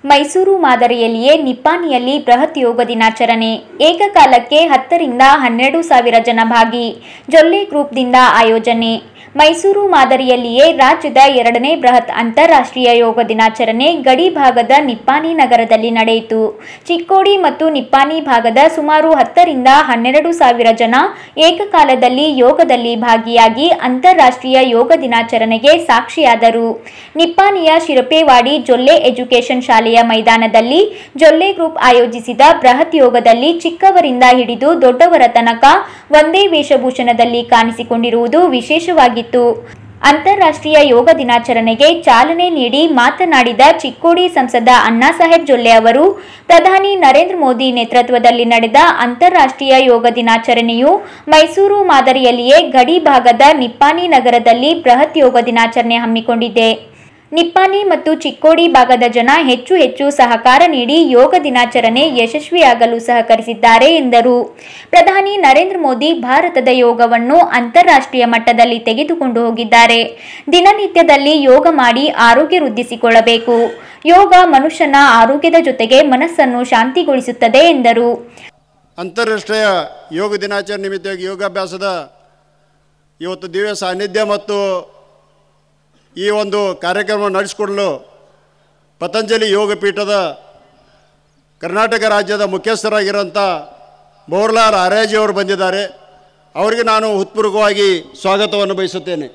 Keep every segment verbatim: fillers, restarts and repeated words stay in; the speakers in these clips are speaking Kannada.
ಮೈಸೂರು ಮಾದರಿಯಲ್ಲಿಯೇ ನಿಪ್ಪಾಣಿಯಲ್ಲಿ ಬೃಹತ್ ಯೋಗ ದಿನಾಚರಣೆ. ಏಕಕಾಲಕ್ಕೆ ಹತ್ತರಿಂದ ಹನ್ನೆರಡು ಸಾವಿರ ಜನ ಭಾಗಿ. ಜೊಲ್ಲೆ ಗ್ರೂಪ್ದಿಂದ ಆಯೋಜನೆ. ಮೈಸೂರು ಮಾದರಿಯಲ್ಲಿಯೇ ರಾಜ್ಯದ ಎರಡನೇ ಬೃಹತ್ ಅಂತಾರಾಷ್ಟ್ರೀಯ ಯೋಗ ದಿನಾಚರಣೆ ಗಡಿ ಭಾಗದ ನಿಪ್ಪಾಣಿ ನಗರದಲ್ಲಿ ನಡೆಯಿತು. ಚಿಕ್ಕೋಡಿ ಮತ್ತು ನಿಪ್ಪಾಣಿ ಭಾಗದ ಸುಮಾರು ಹತ್ತರಿಂದ ಹನ್ನೆರಡು ಸಾವಿರ ಜನ ಏಕಕಾಲದಲ್ಲಿ ಯೋಗದಲ್ಲಿ ಭಾಗಿಯಾಗಿ ಅಂತಾರಾಷ್ಟ್ರೀಯ ಯೋಗ ದಿನಾಚರಣೆಗೆ ಸಾಕ್ಷಿಯಾದರು. ನಿಪ್ಪಾಣಿಯ ಶಿರಪೇವಾಡಿ ಜೊಲ್ಲೆ ಎಜುಕೇಷನ್ ಶಾಲೆಯ ಮೈದಾನದಲ್ಲಿ ಜೊಲ್ಲೆ ಗ್ರೂಪ್ ಆಯೋಜಿಸಿದ ಬೃಹತ್ ಯೋಗದಲ್ಲಿ ಚಿಕ್ಕವರಿಂದ ಹಿಡಿದು ದೊಡ್ಡವರ ತನಕ ಒಂದೇ ವೇಷಭೂಷಣದಲ್ಲಿ ಕಾಣಿಸಿಕೊಂಡಿರುವುದು ವಿಶೇಷವಾಗಿತ್ತು. ಅಂತಾರಾಷ್ಟ್ರೀಯ ಯೋಗ ದಿನಾಚರಣೆಗೆ ಚಾಲನೆ ನೀಡಿ ಮಾತನಾಡಿದ ಚಿಕ್ಕೋಡಿ ಸಂಸದ ಅಣ್ಣಾಸಾಹೇಬ್ ಜೊಲ್ಲೆ ಅವರು, ಪ್ರಧಾನಿ ನರೇಂದ್ರ ಮೋದಿ ನೇತೃತ್ವದಲ್ಲಿ ನಡೆದ ಅಂತಾರಾಷ್ಟ್ರೀಯ ಯೋಗ ದಿನಾಚರಣೆಯು ಮೈಸೂರು ಮಾದರಿಯಲ್ಲಿಯೇ ಗಡಿ ಭಾಗದ ನಿಪ್ಪಾಣಿ ನಗರದಲ್ಲಿ ಬೃಹತ್ ಯೋಗ ದಿನಾಚರಣೆ ಹಮ್ಮಿಕೊಂಡಿದೆ. ನಿಪ್ಪಾಣಿ ಮತ್ತು ಚಿಕ್ಕೋಡಿ ಭಾಗದ ಜನ ಹೆಚ್ಚು ಹೆಚ್ಚು ಸಹಕಾರ ನೀಡಿ ಯೋಗ ದಿನಾಚರಣೆ ಯಶಸ್ವಿಯಾಗಲು ಸಹಕರಿಸಿದ್ದಾರೆ ಎಂದರು. ಪ್ರಧಾನಿ ನರೇಂದ್ರ ಮೋದಿ ಭಾರತದ ಯೋಗವನ್ನು ಅಂತಾರಾಷ್ಟ್ರೀಯ ಮಟ್ಟದಲ್ಲಿ ತೆಗೆದುಕೊಂಡು ಹೋಗಿದ್ದಾರೆ. ದಿನನಿತ್ಯದಲ್ಲಿ ಯೋಗ ಮಾಡಿ ಆರೋಗ್ಯ ವೃದ್ಧಿಸಿಕೊಳ್ಳಬೇಕು. ಯೋಗ ಮನುಷ್ಯನ ಆರೋಗ್ಯದ ಜೊತೆಗೆ ಮನಸ್ಸನ್ನು ಶಾಂತಿಗೊಳಿಸುತ್ತದೆ ಎಂದರು. ಅಂತಾರಾಷ್ಟ್ರೀಯ ಯೋಗ ದಿನಾಚರಣೆ ನಿಮಿತ್ತವಾಗಿ ಯೋಗಾಭ್ಯಾಸದ ಇವತ್ತು ದಿವ್ಯ ಸಾನ್ನಿಧ್ಯ ಮತ್ತು ಈ ಒಂದು ಕಾರ್ಯಕ್ರಮವನ್ನು ನಡೆಸಿಕೊಡಲು ಪತಂಜಲಿ ಯೋಗ ಪೀಠದ ಕರ್ನಾಟಕ ರಾಜ್ಯದ ಮುಖ್ಯಸ್ಥರಾಗಿರೋಂಥ ಬೋರ್ಲಾಲ್ ಆರ್ಯಾಜಿ ಅವರು ಬಂದಿದ್ದಾರೆ. ಅವರಿಗೆ ನಾನು ಹೃತ್ಪೂರ್ವಕವಾಗಿ ಸ್ವಾಗತವನ್ನು ಬಯಸುತ್ತೇನೆ.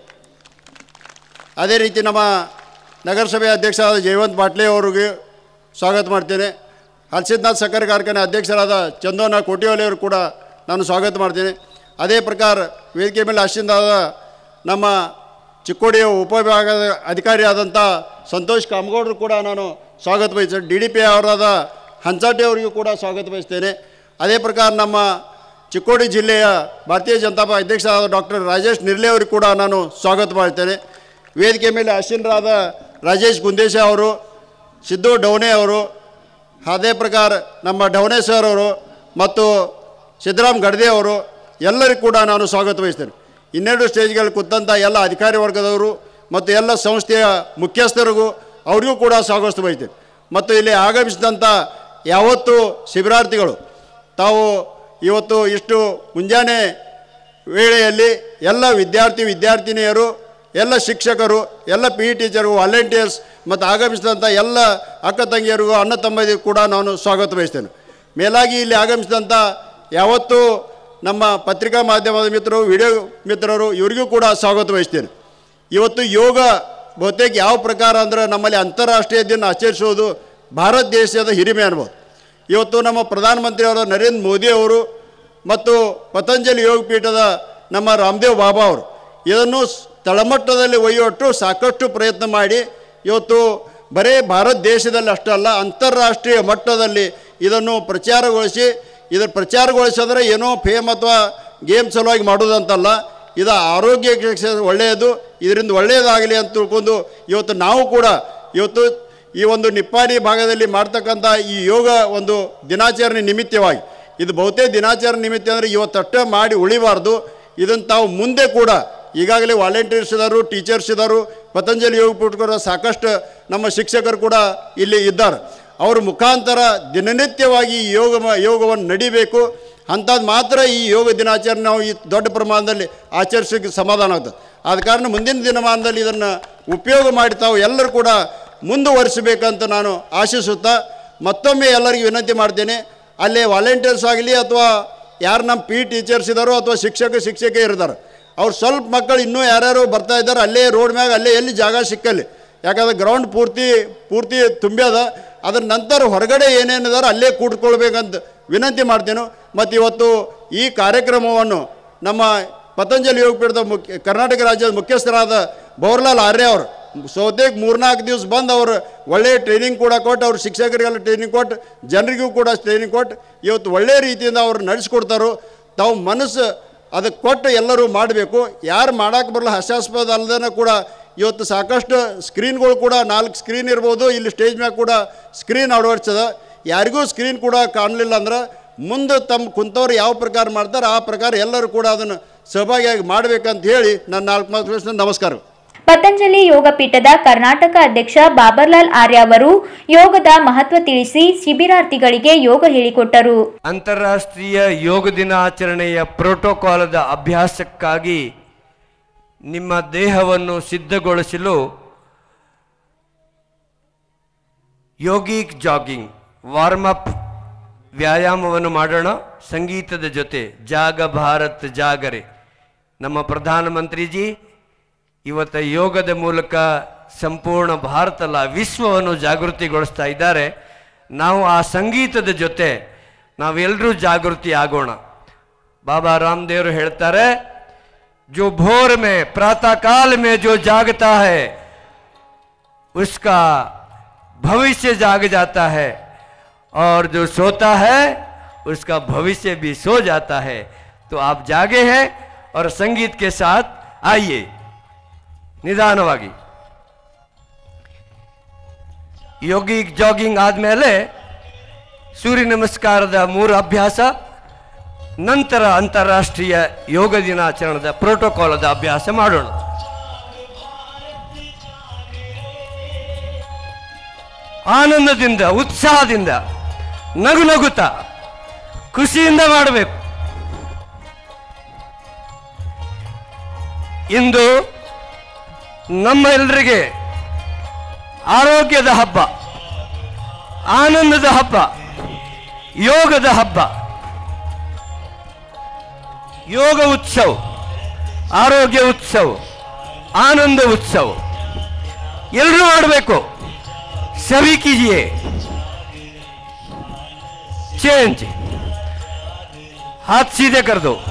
ಅದೇ ರೀತಿ ನಮ್ಮ ನಗರಸಭೆಯ ಅಧ್ಯಕ್ಷರಾದ ಜಯವಂತ್ ಪಾಟ್ಲೆ ಅವರಿಗೆ ಸ್ವಾಗತ ಮಾಡ್ತೇನೆ. ಹರ್ಷಿದ್ನಾಥ್ ಸಕ್ಕರೆ ಕಾರ್ಖಾನೆ ಅಧ್ಯಕ್ಷರಾದ ಚಂದೋನ ಕೋಟಿವಾಲಿ ಅವರು ಕೂಡ ನಾನು ಸ್ವಾಗತ ಮಾಡ್ತೇನೆ. ಅದೇ ಪ್ರಕಾರ ವೇದಿಕೆ ಮೇಲೆ ಆಶೀನರಾದ ನಮ್ಮ ಚಿಕ್ಕೋಡಿಯ ಉಪವಿಭಾಗದ ಅಧಿಕಾರಿಯಾದಂಥ ಸಂತೋಷ್ ಕಾಮಗೌಡರು ಕೂಡ ನಾನು ಸ್ವಾಗತ ಬಯಸ್ತೇನೆ. ಡಿ ಡಿ ಪಿ ಅವರಾದ ಹಂಚಾಟೆ ಅವರಿಗೂ ಕೂಡ ಸ್ವಾಗತ ಬಯಸ್ತೇನೆ. ಅದೇ ಪ್ರಕಾರ ನಮ್ಮ ಚಿಕ್ಕೋಡಿ ಜಿಲ್ಲೆಯ ಭಾರತೀಯ ಜನತಾ ಪಕ್ಷ ಅಧ್ಯಕ್ಷರಾದ ಡಾಕ್ಟರ್ ರಾಜೇಶ್ ನಿರ್ಲೆ ಅವರಿಗೂ ಕೂಡ ನಾನು ಸ್ವಾಗತ ಮಾಡ್ತೇನೆ. ವೇದಿಕೆ ಮೇಲೆ ಆಸೀನರಾದ ರಾಜೇಶ್ ಗುಂದೇಶ ಅವರು, ಸಿದ್ದು ಡೌನೆ ಅವರು, ಅದೇ ಪ್ರಕಾರ ನಮ್ಮ ಡೌನೆ ಸರ್ ಅವರು ಮತ್ತು ಸಿದ್ದರಾಮ್ ಗಡ್ದೆ ಅವರು ಎಲ್ಲರಿಗೂ ಕೂಡ ನಾನು ಸ್ವಾಗತ ಬಯಸ್ತೇನೆ. ಇನ್ನೆರಡು ಸ್ಟೇಜ್ಗಳಲ್ಲಿ ಕೂತಂಥ ಎಲ್ಲ ಅಧಿಕಾರಿ ವರ್ಗದವರು ಮತ್ತು ಎಲ್ಲ ಸಂಸ್ಥೆಯ ಮುಖ್ಯಸ್ಥರಿಗೂ ಅವರಿಗೂ ಕೂಡ ಸ್ವಾಗತ ಬಯಸ್ತೇನೆ. ಮತ್ತು ಇಲ್ಲಿ ಆಗಮಿಸಿದಂಥ ಯಾವತ್ತು ಶಿಬಿರಾರ್ಥಿಗಳು ತಾವು ಇವತ್ತು ಇಷ್ಟು ಮುಂಜಾನೆ ವೇಳೆಯಲ್ಲಿ ಎಲ್ಲ ವಿದ್ಯಾರ್ಥಿ ವಿದ್ಯಾರ್ಥಿನಿಯರು, ಎಲ್ಲ ಶಿಕ್ಷಕರು, ಎಲ್ಲ ಪಿ ಇ ಟೀಚರ್ಗೂ, ವಾಲಂಟಿಯರ್ಸ್ ಮತ್ತು ಆಗಮಿಸಿದಂಥ ಎಲ್ಲ ಅಕ್ಕ ತಂಗಿಯರಿಗೂ, ಅಣ್ಣ ತಮ್ಮದಿಗೂ ಕೂಡ ನಾನು ಸ್ವಾಗತ ಬಯಸ್ತೇನೆ. ಮೇಲಾಗಿ ಇಲ್ಲಿ ಆಗಮಿಸಿದಂಥ ಯಾವತ್ತು ನಮ್ಮ ಪತ್ರಿಕಾ ಮಾಧ್ಯಮದ ಮಿತ್ರರು, ವಿಡಿಯೋ ಮಿತ್ರರು ಇವರಿಗೂ ಕೂಡ ಸ್ವಾಗತ ವಹಿಸ್ತೇನೆ. ಇವತ್ತು ಯೋಗ ಬಹುತೇಕ ಯಾವ ಪ್ರಕಾರ ಅಂದರೆ ನಮ್ಮಲ್ಲಿ ಅಂತಾರಾಷ್ಟ್ರೀಯ ದಿನ ಆಚರಿಸೋದು ಭಾರತ ದೇಶದ ಹಿರಿಮೆ ಅನ್ಬೋದು. ಇವತ್ತು ನಮ್ಮ ಪ್ರಧಾನಮಂತ್ರಿಯವರ ನರೇಂದ್ರ ಮೋದಿ ಅವರು ಮತ್ತು ಪತಂಜಲಿ ಯೋಗ ಪೀಠದ ನಮ್ಮ ರಾಮದೇವ್ ಬಾಬಾ ಅವರು ಇದನ್ನು ತಳಮಟ್ಟದಲ್ಲಿ ಒಯ್ಯುವಟ್ಟು ಸಾಕಷ್ಟು ಪ್ರಯತ್ನ ಮಾಡಿ ಇವತ್ತು ಬರೀ ಭಾರತ ದೇಶದಲ್ಲಿ ಅಷ್ಟಲ್ಲ ಅಂತಾರಾಷ್ಟ್ರೀಯ ಮಟ್ಟದಲ್ಲಿ ಇದನ್ನು ಪ್ರಚಾರಗೊಳಿಸಿ, ಇದರ ಪ್ರಚಾರಗೊಳಿಸಿದ್ರೆ ಏನೋ ಫೇಮ್ ಅಥವಾ ಗೇಮ್ ಸಲುವಾಗಿ ಮಾಡೋದಂತಲ್ಲ, ಇದು ಆರೋಗ್ಯಕ್ಕೆ ಒಳ್ಳೆಯದು, ಇದರಿಂದ ಒಳ್ಳೆಯದಾಗಲಿ ಅಂತ ತಿಳ್ಕೊಂಡು ಇವತ್ತು ನಾವು ಕೂಡ ಇವತ್ತು ಈ ಒಂದು ನಿಪ್ಪಾಣಿ ಭಾಗದಲ್ಲಿ ಮಾಡ್ತಕ್ಕಂಥ ಈ ಯೋಗ ಒಂದು ದಿನಾಚರಣೆ ನಿಮಿತ್ತವಾಗಿ, ಇದು ಬಹುತೇಕ ದಿನಾಚರಣೆ ನಿಮಿತ್ತ ಅಂದರೆ ಇವತ್ತಷ್ಟೇ ಮಾಡಿ ಉಳಿಬಾರ್ದು. ಇದನ್ನು ತಾವು ಮುಂದೆ ಕೂಡ ಈಗಾಗಲೇ ವಾಲಂಟಿಯರ್ಸ್ ಇದ್ದಾರೆ, ಟೀಚರ್ಸ್ ಇದ್ದಾರೆ, ಪತಂಜಲಿ ಯೋಗ ಪೀಠ ಸಾಕಷ್ಟು ನಮ್ಮ ಶಿಕ್ಷಕರು ಕೂಡ ಇಲ್ಲಿ ಇದ್ದಾರೆ. ಅವ್ರ ಮುಖಾಂತರ ದಿನನಿತ್ಯವಾಗಿ ಈ ಯೋಗ ಯೋಗವನ್ನು ನಡಿಬೇಕು. ಅಂಥದ್ದು ಮಾತ್ರ ಈ ಯೋಗ ದಿನಾಚರಣೆ ನಾವು ಈ ದೊಡ್ಡ ಪ್ರಮಾಣದಲ್ಲಿ ಆಚರಿಸೋಕ್ಕೆ ಸಮಾಧಾನ ಆಗ್ತದೆ. ಆದ ಕಾರಣ ಮುಂದಿನ ದಿನಮಾನದಲ್ಲಿ ಇದನ್ನು ಉಪಯೋಗ ಮಾಡಿ ತಾವು ಎಲ್ಲರೂ ಕೂಡ ಮುಂದುವರಿಸಬೇಕಂತ ನಾನು ಆಶಿಸುತ್ತಾ ಮತ್ತೊಮ್ಮೆ ಎಲ್ಲರಿಗೂ ವಿನಂತಿ ಮಾಡ್ತೇನೆ. ಅಲ್ಲೇ ವಾಲಂಟಿಯರ್ಸ್ ಆಗಲಿ ಅಥವಾ ಯಾರು ನಮ್ಮ ಪಿ ಟೀಚರ್ಸ್ ಇದ್ದಾರೋ ಅಥವಾ ಶಿಕ್ಷಕ ಶಿಕ್ಷಕಿ ಇರ್ತಾರೆ, ಅವ್ರು ಸ್ವಲ್ಪ ಮಕ್ಕಳು ಇನ್ನೂ ಯಾರ್ಯಾರು ಬರ್ತಾ ಇದ್ದಾರೆ, ಅಲ್ಲೇ ರೋಡ್ ಮ್ಯಾಗ ಅಲ್ಲೇ ಎಲ್ಲಿ ಜಾಗ ಸಿಕ್ಕಲ್ಲಿ, ಯಾಕಂದ್ರೆ ಗ್ರೌಂಡ್ ಪೂರ್ತಿ ಪೂರ್ತಿ ತುಂಬ್ಯದ. ಅದರ ನಂತರ ಹೊರಗಡೆ ಏನೇನಿದಾರೋ ಅಲ್ಲೇ ಕೂಡ್ಕೊಳ್ಬೇಕಂತ ವಿನಂತಿ ಮಾಡ್ತೇನೆ. ಮತ್ತು ಇವತ್ತು ಈ ಕಾರ್ಯಕ್ರಮವನ್ನು ನಮ್ಮ ಪತಂಜಲಿ ಯೋಗ ಪೀಠದ ಮುಖ್ಯ ಕರ್ನಾಟಕ ರಾಜ್ಯದ ಮುಖ್ಯಸ್ಥರಾದ ಬೋರ್ಲಾಲ್ ಆರ್ಯ ಅವರು ಸೋತೇಕ್ ಮೂರ್ನಾಲ್ಕು ದಿವಸ ಬಂದು ಅವರು ಒಳ್ಳೆಯ ಟ್ರೈನಿಂಗ್ ಕೂಡ ಕೊಟ್ಟು, ಅವ್ರ ಶಿಕ್ಷಕರಿಗೆಲ್ಲ ಟ್ರೈನಿಂಗ್ ಕೊಟ್ಟು, ಜನರಿಗೂ ಕೂಡ ಟ್ರೈನಿಂಗ್ ಕೊಟ್ಟು ಇವತ್ತು ಒಳ್ಳೆಯ ರೀತಿಯಿಂದ ಅವರು ನಡೆಸ್ಕೊಡ್ತಾರೋ. ತಾವು ಮನಸ್ಸು ಅದಕ್ಕೆ ಕೊಟ್ಟು ಎಲ್ಲರೂ ಮಾಡಬೇಕು. ಯಾರು ಮಾಡೋಕ್ಕೆ ಬರಲ್ಲ ಹಾಸ್ಯಾಸ್ಪದ ಅಲ್ಲದೇ ಕೂಡ ಇವತ್ತು ಸಾಕಷ್ಟು ಸ್ಕ್ರೀನ್ಗಳು ಕೂಡ ನಾಲ್ಕು ಸ್ಕ್ರೀನ್ ಇರ್ಬೋದು. ಇಲ್ಲಿ ಸ್ಟೇಜ್ ಮ್ಯಾಗ ಕೂಡ ಸ್ಕ್ರೀನ್ ಅಳವಡಿಸದ. ಯಾರಿಗೂ ಸ್ಕ್ರೀನ್ ಕೂಡ ಕಾಣಲಿಲ್ಲ ಅಂದ್ರೆ ಮುಂದೆ ತಮ್ಮ ಕುಂತವ್ರು ಯಾವ ಪ್ರಕಾರ ಮಾಡ್ತಾರೆ ಆ ಪ್ರಕಾರ ಎಲ್ಲರೂ ಕೂಡ ಅದನ್ನು ಸಹಭಾಗಿಯಾಗಿ ಮಾಡಬೇಕಂತ ಹೇಳಿ ನನ್ನ ನಾಲ್ಕು ಮಾತು ನಮಸ್ಕಾರ. ಪತಂಜಲಿ ಯೋಗ ಪೀಠದ ಕರ್ನಾಟಕ ಅಧ್ಯಕ್ಷ ಬಾಬರ್ಲಾಲ್ ಆರ್ಯ ಅವರು ಯೋಗದ ಮಹತ್ವ ತಿಳಿಸಿ ಶಿಬಿರಾರ್ಥಿಗಳಿಗೆ ಯೋಗ ಹೇಳಿಕೊಟ್ಟರು. ಅಂತಾರಾಷ್ಟ್ರೀಯ ಯೋಗ ದಿನಾಚರಣೆಯ ಪ್ರೋಟೋಕಾಲದ ಅಭ್ಯಾಸಕ್ಕಾಗಿ ನಿಮ್ಮ ದೇಹವನ್ನು ಸಿದ್ಧಗೊಳಿಸಲು ಯೋಗಿಕ್ ಜಾಗಿಂಗ್ ವಾರ್ಮ್ ಅಪ್ ವ್ಯಾಯಾಮವನ್ನು ಮಾಡೋಣ. ಸಂಗೀತದ ಜೊತೆ ಜಾಗ ಭಾರತ್ ಜಾಗರೆ. ನಮ್ಮ ಪ್ರಧಾನಮಂತ್ರಿಜಿ ಇವತ್ತು ಯೋಗದ ಮೂಲಕ ಸಂಪೂರ್ಣ ಭಾರತ ಅಲ್ಲ ವಿಶ್ವವನ್ನು ಜಾಗೃತಿಗೊಳಿಸ್ತಾ ಇದ್ದಾರೆ. ನಾವು ಆ ಸಂಗೀತದ ಜೊತೆ ನಾವೆಲ್ಲರೂ ಜಾಗೃತಿ ಆಗೋಣ. ಬಾಬಾ ರಾಮದೇವರು ಹೇಳ್ತಾರೆ, जो भोर में प्रातः काल में जो जागता है उसका भविष्य जाग जाता है और जो सोता है उसका भविष्य भी सो जाता है. तो आप जागे हैं और संगीत के साथ आइए. निदानವಾಗಿ ಯೋಗಿಕ್ ಜಾಗಿಂಗ್ ಆದಮೇಲೆ ಸೂರ್ಯ ನಮಸ್ಕಾರದ ಮೂರು ಅಭ್ಯಾಸ, ನಂತರ ಅಂತಾರಾಷ್ಟ್ರೀಯ ಯೋಗ ದಿನಾಚರಣೆದ ಪ್ರೋಟೋಕಾಲದ ಅಭ್ಯಾಸ ಮಾಡೋಣ. ಆನಂದದಿಂದ ಉತ್ಸಾಹದಿಂದ ನಗು ನಗುತ್ತಾ ಖುಷಿಯಿಂದ ಮಾಡಬೇಕು. ಇಂದು ನಮ್ಮ ಎಲ್ಲರಿಗೆ ಆರೋಗ್ಯದ ಹಬ್ಬ, ಆನಂದದ ಹಬ್ಬ, ಯೋಗದ ಹಬ್ಬ. योग उत्सव, आरोग्य उत्सव, आनंद उत्सव ಎಲ್ಲರೂ ಮಾಡಬೇಕು. सभी कीजिए चेंज. हाथ सीधे कर दो.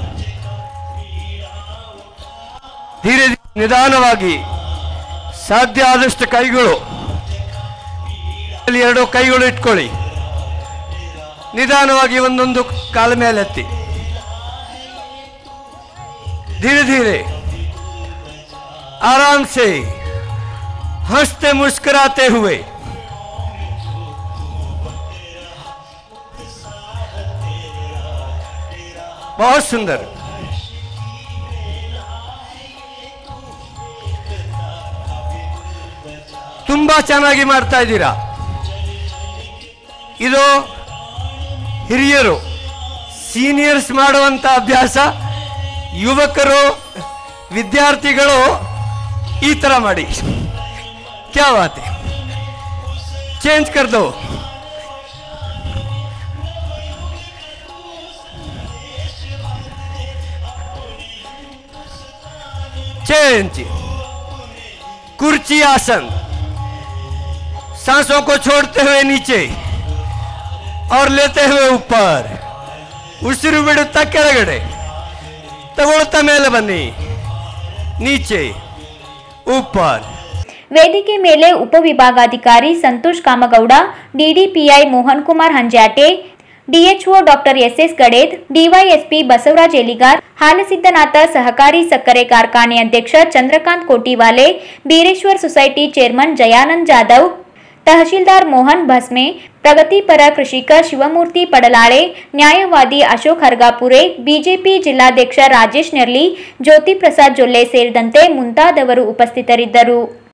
धीरे धीरे ನಿಧಾನವಾಗಿ ಸಾಧ್ಯ ಆದಷ್ಟು ಕೈಗಳು ಎರಡು ಕೈಗಳು ಇಟ್ಕೊಳ್ಳಿ. ನಿಧಾನವಾಗಿ ಒಂದೊಂದು ಕಾಲ ಮೇಲೆ ಎತ್ತಿ. धीरे धीरे आराम से हंसते मुस्कुराते हुए बहुत सुंदर. ತುಂಬಾ ಚೆನ್ನಾಗಿ ಮಾಡ್ತಾ ಇದ್ದೀರಾ. ಇದು ಹಿರಿಯರು ಸೀನಿಯರ್ಸ್ ಮಾಡುವಂತ ಅಭ್ಯಾಸ. ಯುವಕರು ವಿದ್ಯಾರ್ಥಿಗಳು ಈ ತರ ಮಾಡಿ. क्या बात है, चेंज कर दो. चेंज. कुर्ची आसन. सांसों को छोड़ते हुए नीचे और लेते हुए ऊपर. उसिರು ಬಿಡುತ್ತಾ ಕೆಳಗಡೆ, ತಗೊಳ್ತಾ ಮೇಲೆ ಬನ್ನಿ, ನೀಚೆ ऊपर. ವೇದಿಕೆ ಮೇಲೆ ಉಪವಿಭಾಗಾಧಿಕಾರಿ Santosh Kamagouda, DDPI Mohan Kumar Hanjate, DHO doctor S S Gaded, DYSP Basavaraj Eligar, Halasiddhanatha ಸಹಕಾರಿ ಸಕ್ಕರೆ ಕಾರ್ಖಾನೆ ಅಧ್ಯಕ್ಷ ಚಂದ್ರಕಾಂತ್ ಕೋಟಿವಾಲೆ, ಬೀರೇಶ್ವರ್ ಸೊಸೈಟಿ ಚೇರ್ಮನ್ ಜಯಾನಂದ್ ಜಾಧವ್, ತಹಶೀಲ್ದಾರ್ ಮೋಹನ್ ಭಸ್ಮೆ, ಪ್ರಗತಿಪರ ಕೃಷಿಕ ಶಿವಮೂರ್ತಿ ಪಡಲಾಳೆ, ನ್ಯಾಯವಾದಿ ಅಶೋಕ್ ಹರ್ಗಾಪುರೆ, ಬಿಜೆಪಿ ಜಿಲ್ಲಾಧ್ಯಕ್ಷ ರಾಜೇಶ್ ನೆರ್ಲಿ, ಜ್ಯೋತಿ ಪ್ರಸಾದ್ ಜೊಲ್ಲೆ ಸೇರಿದಂತೆ ಮುಂತಾದವರು ಉಪಸ್ಥಿತರಿದ್ದರು.